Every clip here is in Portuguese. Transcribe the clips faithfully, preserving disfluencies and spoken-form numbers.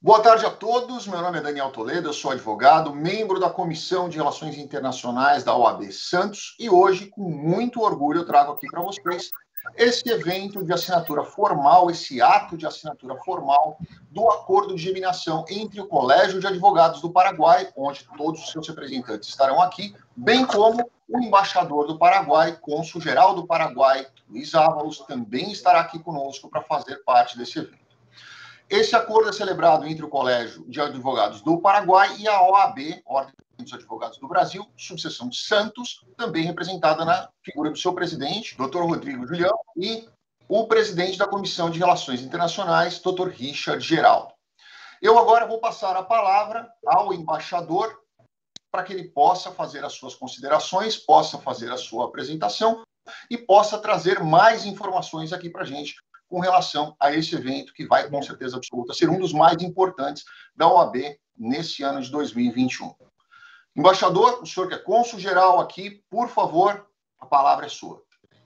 Boa tarde a todos, meu nome é Daniel Toledo, eu sou advogado, membro da Comissão de Relações Internacionais da O A B Santos e hoje, com muito orgulho, eu trago aqui para vocês esse evento de assinatura formal, esse ato de assinatura formal do acordo de geminação entre o Colégio de Advogados do Paraguai, onde todos os seus representantes estarão aqui, bem como o embaixador do Paraguai, cônsul-geral do Paraguai, Luiz Ávalos, também estará aqui conosco para fazer parte desse evento. Esse acordo é celebrado entre o Colégio de Advogados do Paraguai e a O A B, Ordem dos Advogados do Brasil, subseção Santos, também representada na figura do seu presidente, doutor Rodrigo Julião, e o presidente da Comissão de Relações Internacionais, doutor Richard Geraldo. Eu agora vou passar a palavra ao embaixador para que ele possa fazer as suas considerações, possa fazer a sua apresentação e possa trazer mais informações aqui para a gente com relação a esse evento que vai, com certeza absoluta, ser um dos mais importantes da O A B nesse ano de dois mil e vinte e um. Embaixador, o senhor que é cônsul-geral aqui, por favor, a palavra é sua.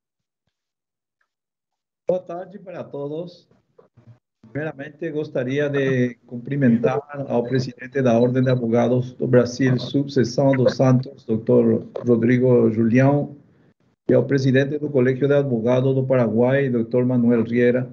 Boa tarde para todos. Primeiramente, gostaria de cumprimentar ao presidente da Ordem de Advogados do Brasil, subseção dos Santos, doutor Rodrigo Julião, e ao presidente do Colégio de Advogados do Paraguai, doutor Manuel Riera.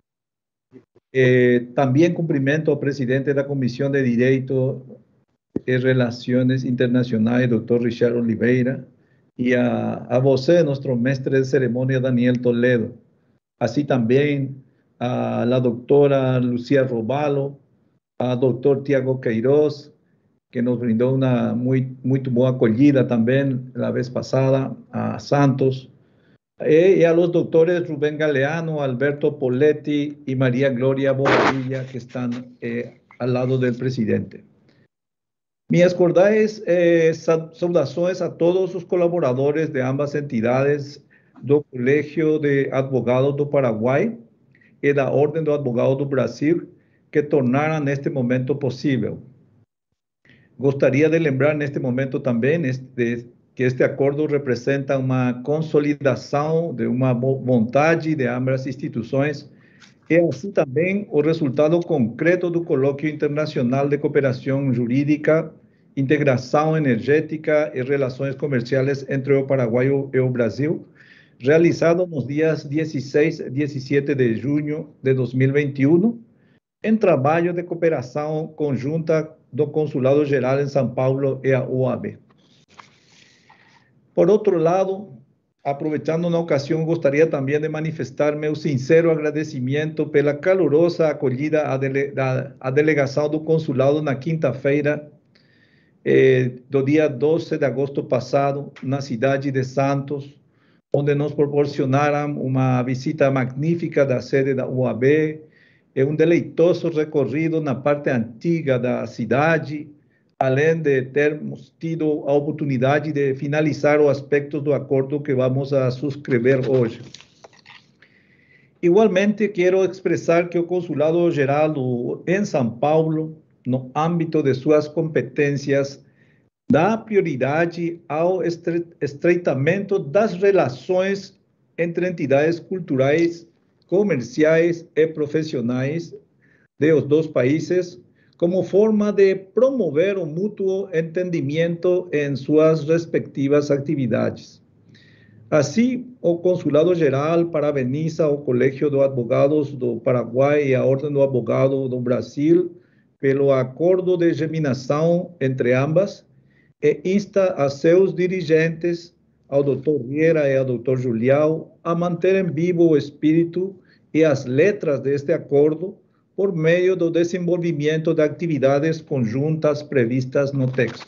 Eh, também cumprimento ao presidente da Comissão de Direito e Relações Internacionais, doutor Richard Oliveira, e a, a você, nosso mestre de cerimônia, Daniel Toledo. Assim também a la doutora Lucia Robalo, a doutor Tiago Queiroz, que nos brindou uma muito, muito boa acolhida também a vez passada, a Santos, e, e a los doutores Rubén Galeano, Alberto Poletti e Maria Glória Bobadilla, que estão eh, ao lado do presidente. Minhas cordiais eh, saudações a todos os colaboradores de ambas entidades do Colégio de Advogados do Paraguai e da Ordem do Advogado do Brasil, que tornaram neste momento possível. Gostaria de lembrar neste momento também este, que este acordo representa uma consolidação de uma vontade de ambas instituições e assim também o resultado concreto do Colóquio Internacional de Cooperação Jurídica, Integração Energética e Relações Comerciais entre o Paraguai e o Brasil, realizado nos dias dezesseis e dezessete de junho de dois mil e vinte e um, em trabalho de cooperação conjunta do Consulado Geral em São Paulo e a O A B. Por outro lado, aproveitando na ocasião, gostaria também de manifestar meu sincero agradecimento pela calorosa acolhida à, dele, da, à delegação do Consulado na quinta-feira, eh, do dia doze de agosto passado, na cidade de Santos, onde nos proporcionaram uma visita magnífica da sede da O A B, é um deleitoso recorrido na parte antiga da cidade, além de termos tido a oportunidade de finalizar os aspectos do acordo que vamos a subscrever hoje. Igualmente, quero expressar que o Consulado Geral em São Paulo, no âmbito de suas competências, dá prioridade ao estreitamento das relações entre entidades culturais, comerciais e profissionais dos dois países, como forma de promover o mútuo entendimento em suas respectivas atividades. Assim, o Consulado Geral parabeniza o Colégio de Advogados do Paraguai e a Ordem do Advogado do Brasil pelo acordo de geminação entre ambas e insta a seus dirigentes, ao doutor Riera e ao doutor Julião, a manterem vivo o espírito e as letras deste acordo por meio do desenvolvimento de atividades conjuntas previstas no texto.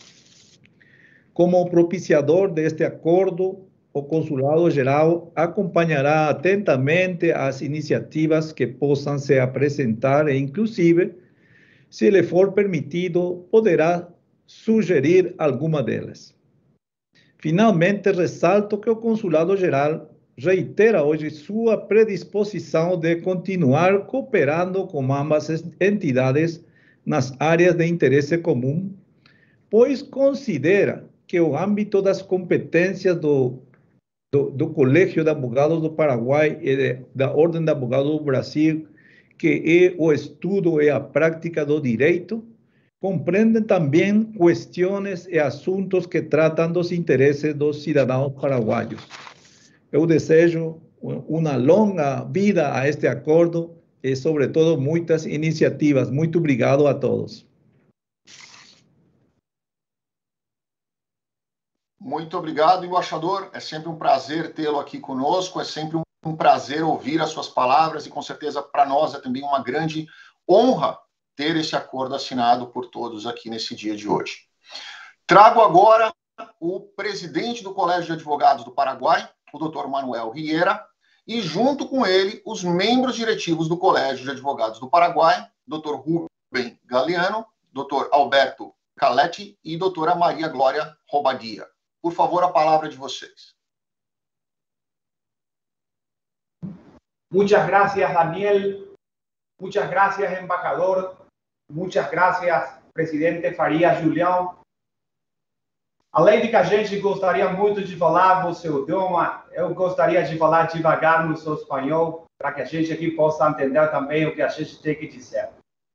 Como propiciador deste acordo, o Consulado Geral acompanhará atentamente as iniciativas que possam se apresentar e, inclusive, se lhe for permitido, poderá sugerir alguma delas. Finalmente, ressalto que o Consulado Geral reitera hoje sua predisposição de continuar cooperando com ambas entidades nas áreas de interesse comum, pois considera que o âmbito das competências do, do, do Colégio de Advogados do Paraguai e de, da Ordem de Advogados do Brasil, que é o estudo e a prática do direito, compreendem também questões e assuntos que tratam dos interesses dos cidadãos paraguaios. Eu desejo uma longa vida a este acordo e, sobretudo, muitas iniciativas. Muito obrigado a todos. Muito obrigado, embaixador. É sempre um prazer tê-lo aqui conosco, é sempre um prazer ouvir as suas palavras e, com certeza, para nós é também uma grande honra ter esse acordo assinado por todos aqui nesse dia de hoje. Trago agora o presidente do Colégio de Advogados do Paraguai, o doutor Manuel Riera, e junto com ele os membros diretivos do Colégio de Advogados do Paraguai, doutor Rubem Galeano, doutor Alberto Caletti e doutora Maria Glória Robadia. Por favor, a palavra de vocês. Muchas gracias, Daniel. Muchas gracias, embajador. Muchas gracias, presidente Farias Julião. Além de que a gente gostaria muito de falar o seu idioma, eu gostaria de falar devagar no seu espanhol, para que a gente aqui possa entender também o que a gente tem que dizer.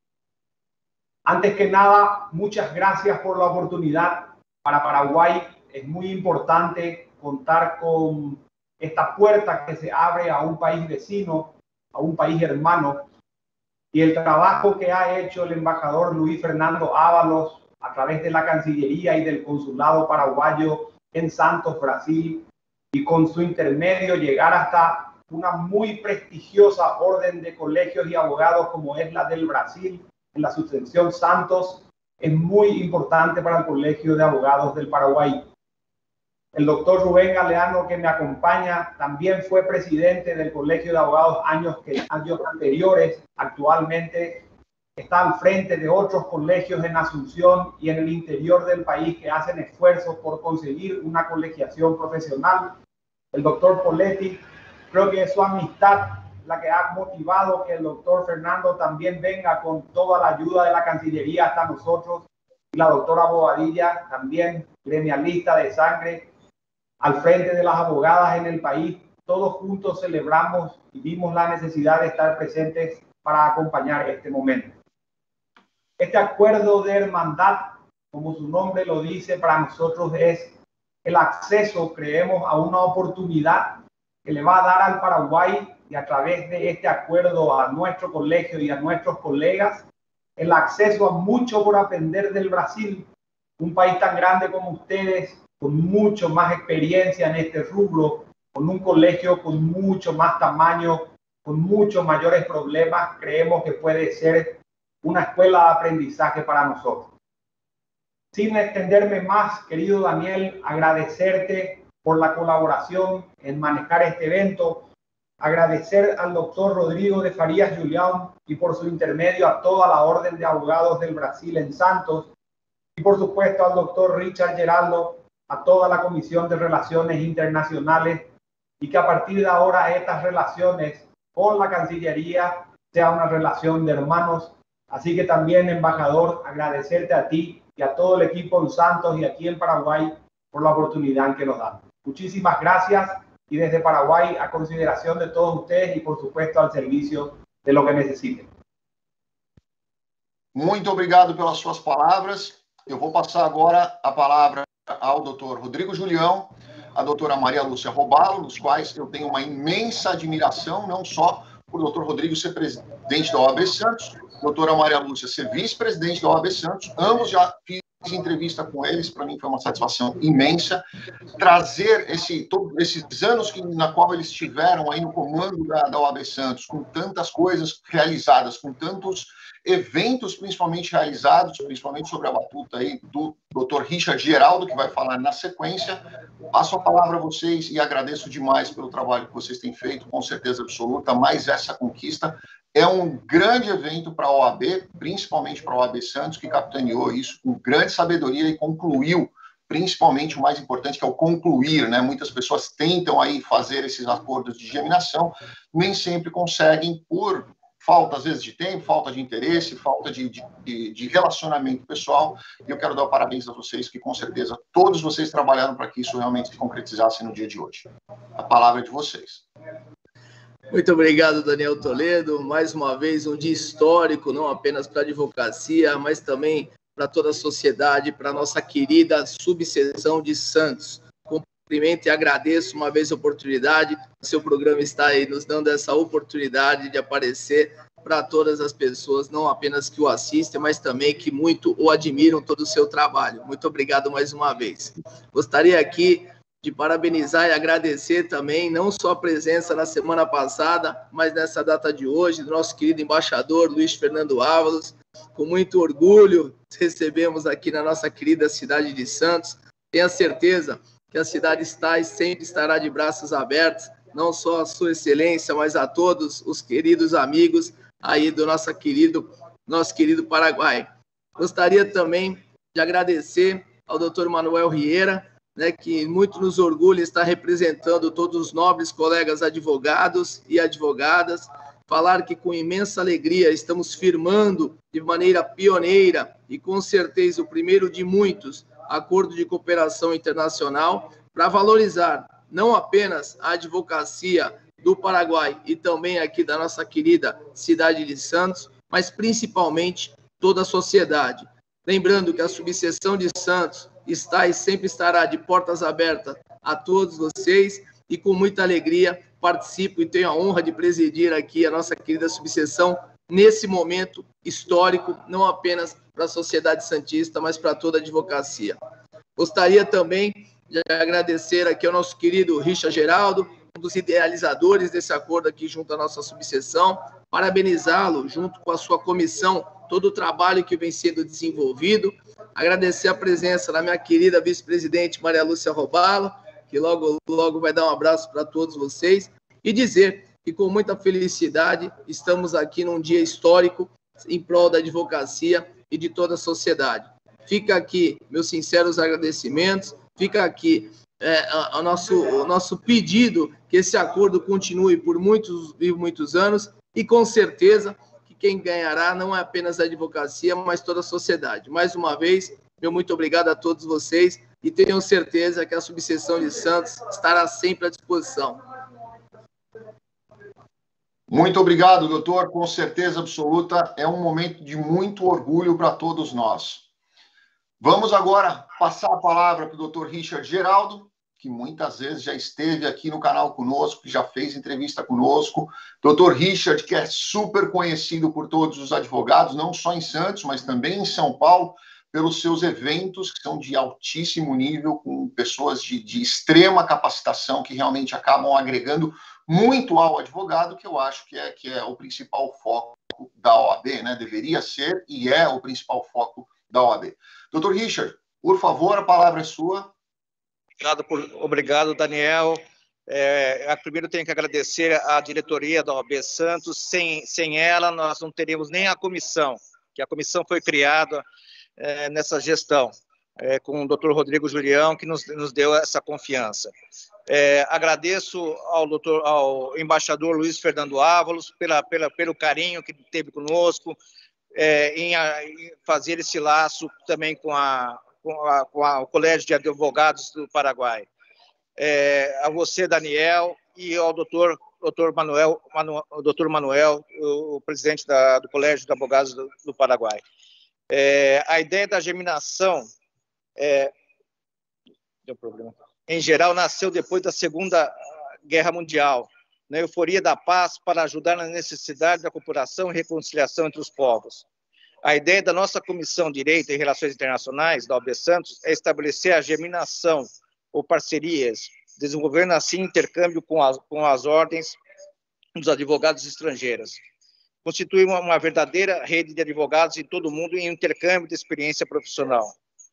Antes que nada, muchas gracias por la oportunidad. Para Paraguay es muy importante contar con esta puerta que se abre a un país vecino, a un país hermano, y el trabajo que ha hecho el embajador Luis Fernando Ábalos a través de la Cancillería y del Consulado Paraguayo en Santos, Brasil, y con su intermedio llegar hasta una muy prestigiosa orden de colegios y abogados como es la del Brasil, en la Subsección Santos, es muy importante para el Colegio de Abogados del Paraguay. El doctor Rubén Galeano, que me acompaña, también fue presidente del Colegio de Abogados años, que, años anteriores. Actualmente está al frente de otros colegios en Asunción y en el interior del país que hacen esfuerzos por conseguir una colegiación profesional. El doctor Poletti, creo que es su amistad la que ha motivado que el doctor Fernando también venga con toda la ayuda de la Cancillería hasta nosotros. Y la doctora Bobadilla, también gremialista de sangre, al frente de las abogadas en el país. Todos juntos celebramos y vimos la necesidad de estar presentes para acompañar este momento. Este acuerdo de hermandad, como su nombre lo dice, para nosotros es el acceso, creemos, a una oportunidad que le va a dar al Paraguay y a través de este acuerdo a nuestro colegio y a nuestros colegas, el acceso a mucho por aprender del Brasil, un país tan grande como ustedes, con mucho más experiencia en este rubro, con un colegio con mucho más tamaño, con muchos mayores problemas, creemos que puede ser una escuela de aprendizaje para nosotros. Sin extenderme más, querido Daniel, agradecerte por la colaboración en manejar este evento, agradecer al doctor Rodrigo de Farias Julião y por su intermedio a toda la Orden de Abogados del Brasil en Santos, y por supuesto al doctor Richard Geraldo, a toda la Comisión de Relaciones Internacionales, y que a partir de ahora estas relaciones con la Cancillería sea una relación de hermanos. Así que también, embajador, agradecerte a ti y a todo el equipo en Santos y aquí en Paraguay por la oportunidad que nos dan. Muchísimas gracias, y desde Paraguay a consideración de todos ustedes y por supuesto al servicio de lo que necesiten. Muito obrigado pelas suas palavras. Eu vou passar agora a palavra ao doutor Rodrigo Julião, a doutora Maria Lúcia Robalo, dos quais eu tenho uma imensa admiração, não só por doutor Rodrigo ser presidente da O A B Santos, doutora Maria Lúcia ser vice-presidente da O A B Santos, ambos já fiz entrevista com eles, para mim foi uma satisfação imensa, trazer esse, todos esses anos que, na qual eles estiveram aí no comando da, da O A B Santos, com tantas coisas realizadas, com tantos eventos principalmente realizados, principalmente sobre a batuta aí do doutor Richard Geraldo, que vai falar na sequência. Passo a palavra a vocês e agradeço demais pelo trabalho que vocês têm feito, com certeza absoluta, mais essa conquista. É um grande evento para a O A B, principalmente para a O A B Santos, que capitaneou isso com grande sabedoria e concluiu, principalmente o mais importante, que é o concluir, né? Muitas pessoas tentam aí fazer esses acordos de geminação, nem sempre conseguem por falta, às vezes, de tempo, falta de interesse, falta de, de, de relacionamento pessoal, e eu quero dar parabéns a vocês, que com certeza todos vocês trabalharam para que isso realmente se concretizasse no dia de hoje. A palavra é de vocês. Muito obrigado, Daniel Toledo. Mais uma vez, um dia histórico, não apenas para a advocacia, mas também para toda a sociedade, para a nossa querida subseção de Santos. Cumprimento e agradeço uma vez a oportunidade. O seu programa está aí nos dando essa oportunidade de aparecer para todas as pessoas, não apenas que o assistem, mas também que muito o admiram todo o seu trabalho. Muito obrigado mais uma vez. Gostaria aqui de parabenizar e agradecer também, não só a presença na semana passada, mas nessa data de hoje, do nosso querido embaixador Luiz Fernando Ávalos. Com muito orgulho, recebemos aqui na nossa querida cidade de Santos. Tenha certeza que a cidade está e sempre estará de braços abertos, não só a sua excelência, mas a todos os queridos amigos aí do nosso querido, nosso querido Paraguai. Gostaria também de agradecer ao doutor Manuel Rieira, né, que muito nos orgulha estar representando todos os nobres colegas advogados e advogadas, falar que com imensa alegria estamos firmando de maneira pioneira e com certeza o primeiro de muitos acordo de cooperação internacional para valorizar não apenas a advocacia do Paraguai e também aqui da nossa querida cidade de Santos, mas principalmente toda a sociedade. Lembrando que a subseção de Santos está e sempre estará de portas abertas a todos vocês e com muita alegria participo e tenho a honra de presidir aqui a nossa querida subseção nesse momento histórico, não apenas para a sociedade santista, mas para toda a advocacia. Gostaria também de agradecer aqui ao nosso querido Richard Geraldo, um dos idealizadores desse acordo aqui junto à nossa subseção, parabenizá-lo junto com a sua comissão, todo o trabalho que vem sendo desenvolvido, agradecer a presença da minha querida vice-presidente Maria Lúcia Robalo, que logo, logo vai dar um abraço para todos vocês, e dizer que com muita felicidade estamos aqui num dia histórico em prol da advocacia e de toda a sociedade. Fica aqui meus sinceros agradecimentos, fica aqui é, o, nosso, o nosso pedido que esse acordo continue por muitos e muitos anos e com certeza que quem ganhará não é apenas a advocacia, mas toda a sociedade. Mais uma vez, meu muito obrigado a todos vocês e tenho certeza que a subseção de Santos estará sempre à disposição. Muito obrigado, doutor. Com certeza absoluta, é um momento de muito orgulho para todos nós. Vamos agora passar a palavra para o doutor Richard Geraldo, que muitas vezes já esteve aqui no canal conosco, que já fez entrevista conosco. doutor Richard, que é super conhecido por todos os advogados, não só em Santos, mas também em São Paulo, pelos seus eventos, que são de altíssimo nível, com pessoas de, de extrema capacitação, que realmente acabam agregando muito ao advogado, que eu acho que é, que é o principal foco da O A B, né? Deveria ser e é o principal foco da O A B. doutor Richard, por favor, a palavra é sua. Obrigado, por, obrigado Daniel. É, primeiro tenho que agradecer à diretoria da O A B Santos. Sem, sem ela, nós não teríamos nem a comissão, que a comissão foi criada é, nessa gestão, é, com o doutor Rodrigo Julião, que nos, nos deu essa confiança. É, agradeço ao, doutor, ao embaixador Luiz Fernando Ávalos pela, pela, pelo carinho que teve conosco, é, em, a, em fazer esse laço também com, a, com, a, com a, o Colégio de Advogados do Paraguai. É, a você, Daniel, e ao doutor, doutor Manuel, Manu, doutor Manuel, o, o presidente da, do Colégio de Advogados do, do Paraguai. É, a ideia da germinação, é, deu problema, em geral, nasceu depois da Segunda Guerra Mundial, na euforia da paz para ajudar na necessidade da cooperação e reconciliação entre os povos. A ideia da nossa Comissão de Direito e Relações Internacionais, da O A B Santos, é estabelecer a germinação ou parcerias, desenvolvendo assim intercâmbio com as, com as ordens dos advogados estrangeiros. Constitui uma, uma verdadeira rede de advogados em todo o mundo em intercâmbio de experiência profissional.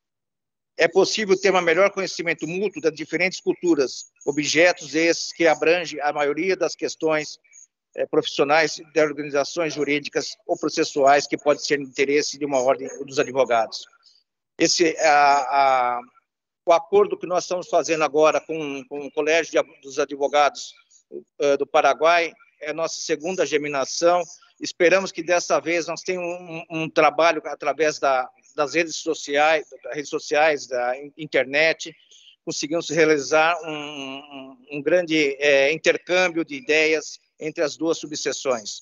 É possível ter um melhor conhecimento mútuo das diferentes culturas, objetos esses que abrangem a maioria das questões é, profissionais de organizações jurídicas ou processuais que podem ser de interesse de uma ordem dos advogados. Esse, a, a, o acordo que nós estamos fazendo agora com, com o Colégio de, dos Advogados uh, do Paraguai é a nossa segunda germinação. Esperamos que dessa vez nós tenhamos um, um trabalho através da, das redes sociais, das redes sociais, da internet, conseguimos realizar um, um, um grande é, intercâmbio de ideias entre as duas subseções.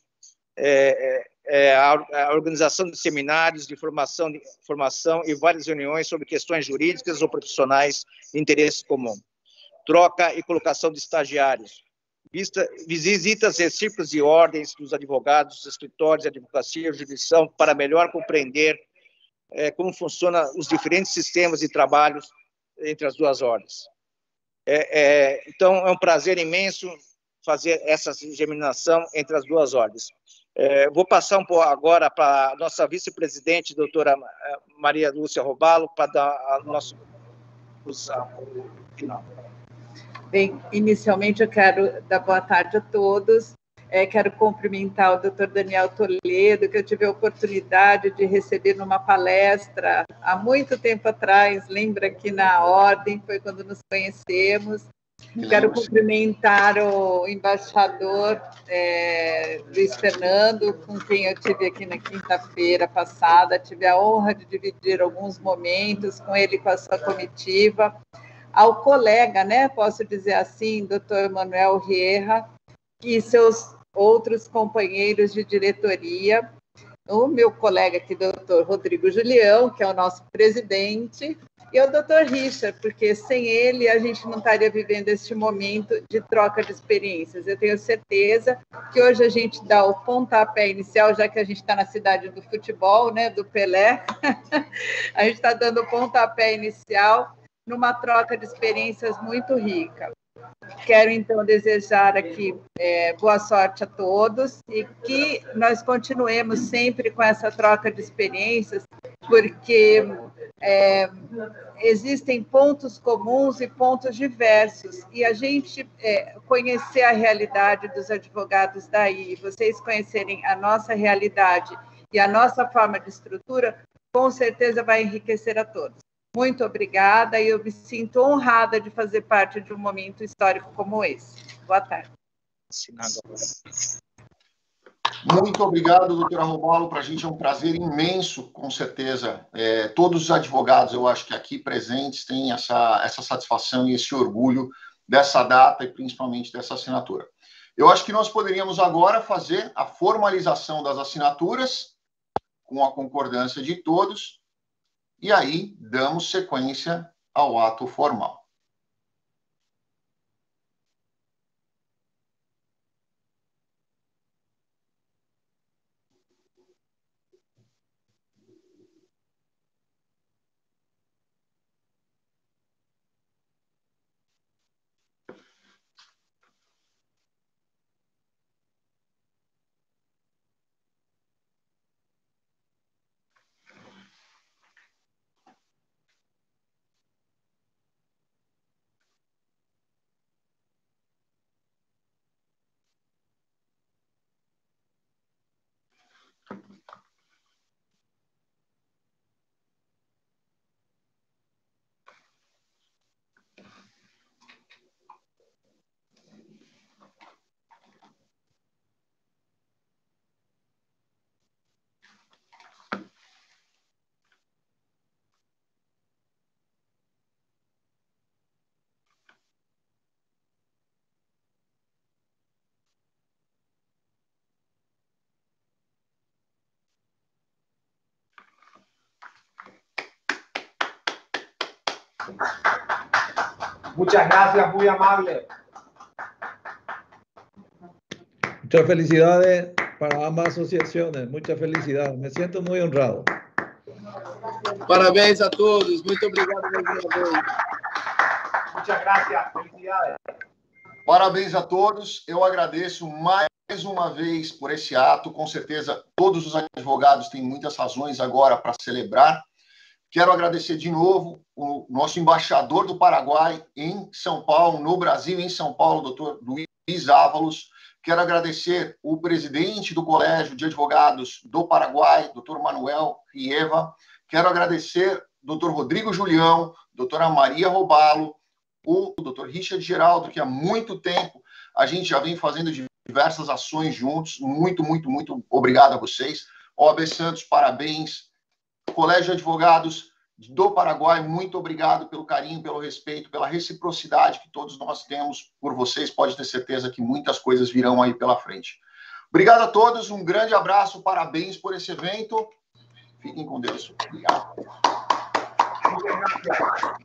É, é, a, a organização de seminários de formação, de formação e várias reuniões sobre questões jurídicas ou profissionais de interesse comum. Troca e colocação de estagiários. Vista, visitas recíprocas de ordens dos advogados, escritórios de advocacia e jurisdição para melhor compreender é, como funcionam os diferentes sistemas de trabalho entre as duas ordens. É, é, então, é um prazer imenso fazer essa germinação entre as duas ordens. É, vou passar um pouco agora para a nossa vice-presidente, doutora Maria Lúcia Robalo, para dar a nossa conclusão final. Bem, inicialmente eu quero dar boa tarde a todos. É, quero cumprimentar o doutor Daniel Toledo, que eu tive a oportunidade de receber numa palestra há muito tempo atrás, lembra que na Ordem, foi quando nos conhecemos. Quero cumprimentar o embaixador é, Luiz Fernando, com quem eu tive aqui na quinta-feira passada, tive a honra de dividir alguns momentos com ele e com a sua comitiva. Ao colega, né, posso dizer assim, doutor Manuel Rierra, e seus outros companheiros de diretoria, o meu colega aqui, doutor Rodrigo Julião, que é o nosso presidente, e o doutor Richard, porque sem ele a gente não estaria vivendo este momento de troca de experiências. Eu tenho certeza que hoje a gente dá o pontapé inicial, já que a gente está na cidade do futebol, né, do Pelé, a gente está dando o pontapé inicial numa troca de experiências muito rica. Quero, então, desejar aqui é, boa sorte a todos e que nós continuemos sempre com essa troca de experiências, porque é, existem pontos comuns e pontos diversos, e a gente é, conhecer a realidade dos advogados daí, vocês conhecerem a nossa realidade e a nossa forma de estrutura, com certeza vai enriquecer a todos. Muito obrigada, e eu me sinto honrada de fazer parte de um momento histórico como esse. Boa tarde. Muito obrigado, doutora Robalo. Para a gente é um prazer imenso, com certeza. É, todos os advogados, eu acho que aqui presentes, têm essa, essa satisfação e esse orgulho dessa data e principalmente dessa assinatura. Eu acho que nós poderíamos agora fazer a formalização das assinaturas, com a concordância de todos, e aí damos sequência ao ato formal. Muchas gracias, muy amable. Muchas felicidades para ambas asociaciones, muchas felicidades. Me siento muy honrado. Parabéns a todos, muito obrigado mais uma vez. Muchas gracias, felicidades. Parabéns a todos, eu agradeço mais uma vez por esse ato, com certeza todos os advogados têm muitas razões agora para celebrar. Quero agradecer de novo o nosso embaixador do Paraguai em São Paulo, no Brasil, em São Paulo, doutor Luiz Ávalos. Quero agradecer o presidente do Colégio de Advogados do Paraguai, doutor Manuel Rieva. Quero agradecer doutor Rodrigo Julião, doutora Maria Robalo, o doutor Richard Geraldo, que há muito tempo a gente já vem fazendo diversas ações juntos. Muito, muito, muito obrigado a vocês. O A B Santos, parabéns. Colégio de Advogados do Paraguai, muito obrigado pelo carinho, pelo respeito, pela reciprocidade que todos nós temos por vocês. Pode ter certeza que muitas coisas virão aí pela frente. Obrigado a todos, um grande abraço, parabéns por esse evento. Fiquem com Deus. Obrigado.